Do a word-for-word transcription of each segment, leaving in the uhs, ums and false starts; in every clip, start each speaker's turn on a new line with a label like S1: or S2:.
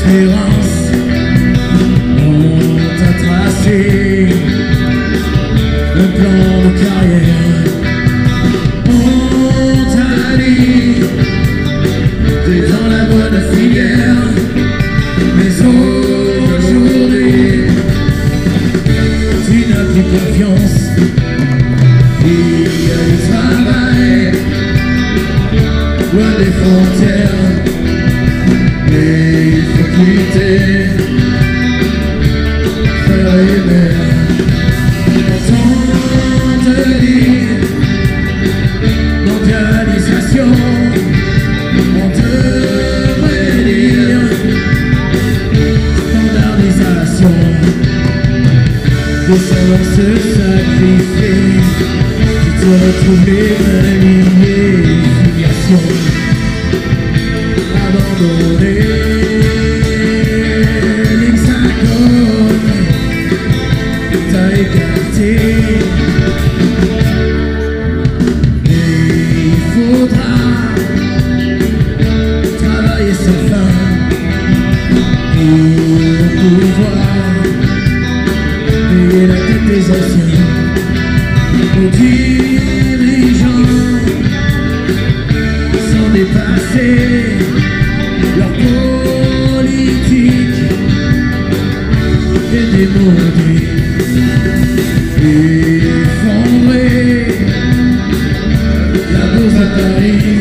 S1: préférences, on t'a tracé un plan de carrière. On t'a dit, t'es dans la bonne filière, mais aujourd'hui, tu n'as plus confiance. Il y a du travail, loin des frontières, mais il faut quitter frère et mère. On te dit mondialisation, on devrait dire standardisation. Des savoir se sacrifier, tu te retrouves les mains liées, filiation abandonnée. L'hexagone t'a écarté, et il faudra travailler sans fin pour pouvoir payer la tête des anciens. Nos dirigeants sont dépassés, leur politique est démodée, effondrée. La bourse à Paris,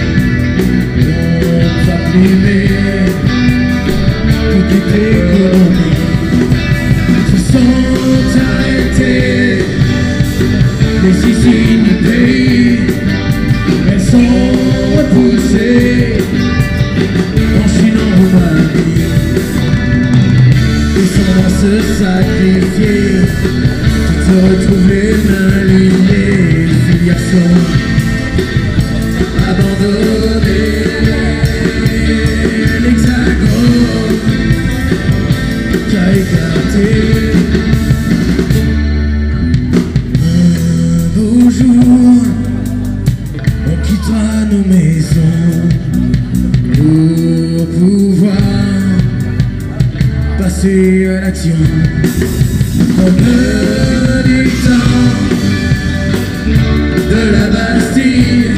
S1: on va priver toute économie. Se sont arrêtés les Siciles du pays, elles sont repoussées en Chine, en Roumanie. Ils sont à se sacrifier, tu te retrouves les mains liées, filiation abandonnée. L'hexagone t'a écarté. Un beau jour, on quittera nos maisons pour pouvoir passer à l'action. Comme le dictant de la Bastille,